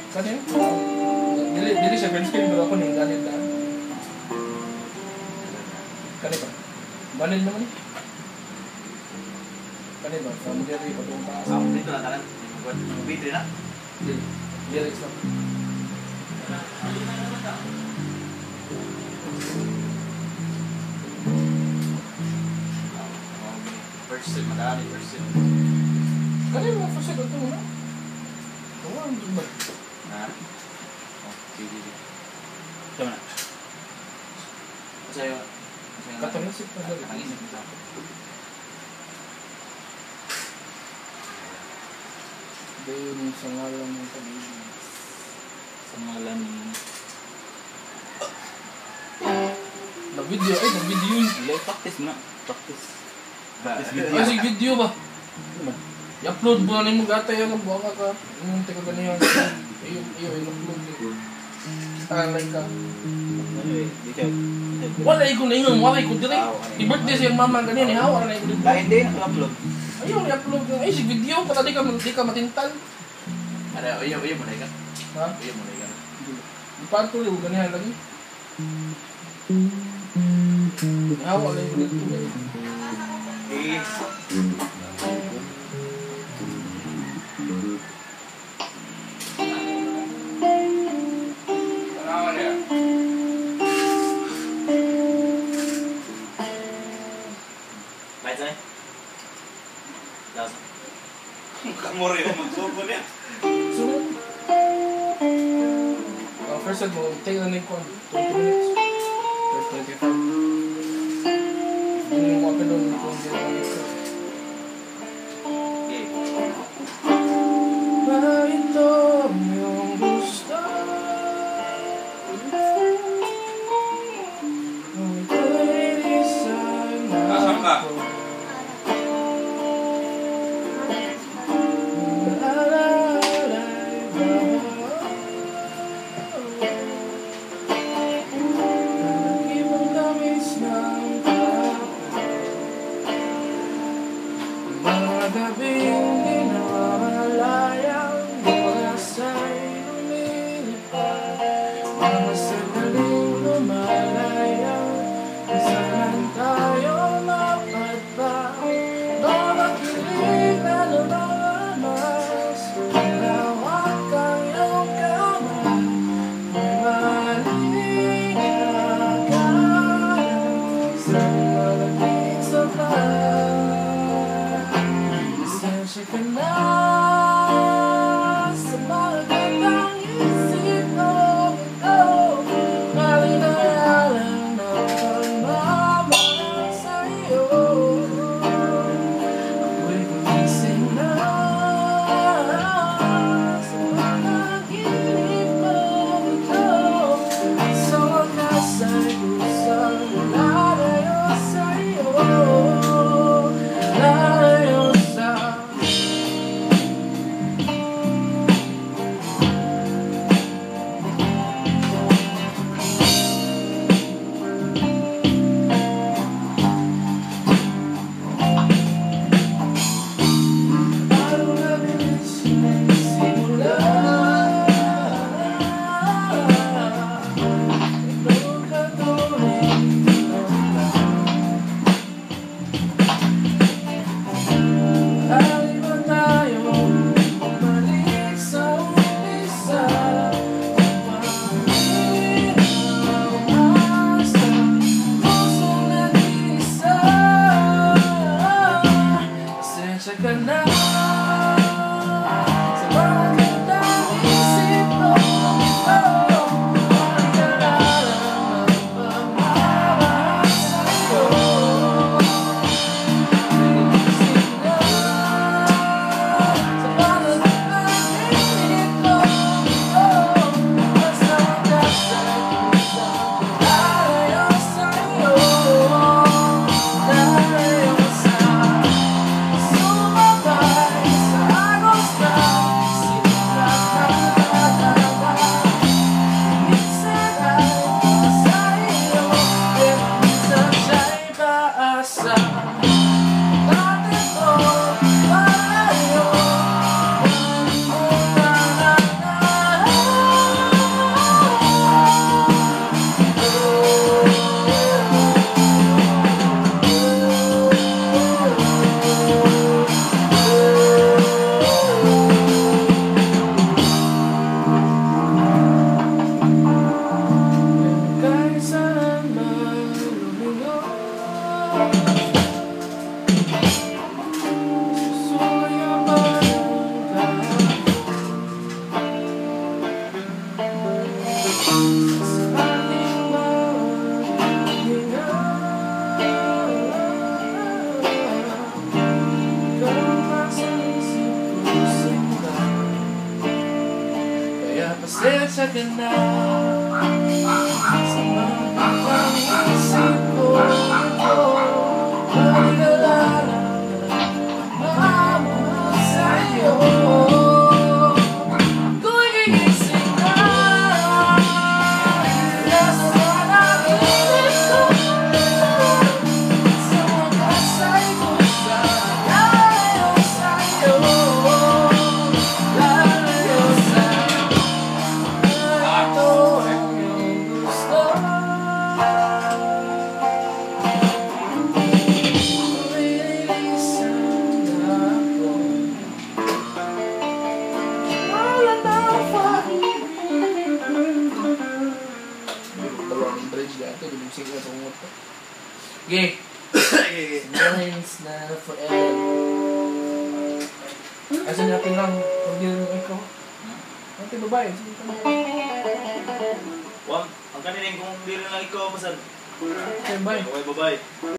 Kanina? Dili siya green screen, pero ako nyung ganit na. Kanina ba? Banil naman eh. Kanina ba? From Jerry, patong taas. Dito na tanan. Bitri na? Dili. Jerry lang. First set, madami first set. Kanina ba? First set, ito muna. Oo, ang ba? Ha? Sige. Ito na. Sa'yo. Katang isip na dali. Katang isip na. Doon sa ngalan ng pag-ibig. Sa ngalan ni... Nag-video, nag-video yun. Practice na. Practice video. Kasi video ba? I-upload mo na yung gata yan, buha ka. Yung teka ganyan. I-upload yun. Like ka. Walay ko na yun, walay ko direct. I-birthday siyang mama ganyan, ihawa na yun. Hindi, naka-upload. Ayun, i-upload yun. Ay, si video, para di ka matintal. Ayaw mo na ikan. Ha? Ayaw mo na ikan. Ipato rin, ganyan lagi. Ihawa na yun dito. Lights on. Kamu rin yung magsubo niya. So, first set mo, take na ko 20 minutes. First 25. Yun yung mga pilon kung hindi na ito. Ba ito yung gusto? Kung ito'y sana ako. pasensya ka na sa mga isip ko ito. Pag-alala na mamahal sa'yo. Kung gigising ka, nasa nakinig ko sa wakas ay pusa. Lalayo sa'yo, lalayo sa'yo. Ito ang iyong gusto. Okay. Signs na forever. Asa natin lang pag yun ikaw? Natin babae. Wag, ang kaninin kung hindi rin lang ikaw, masad. Okay, bye. Okay, bye-bye.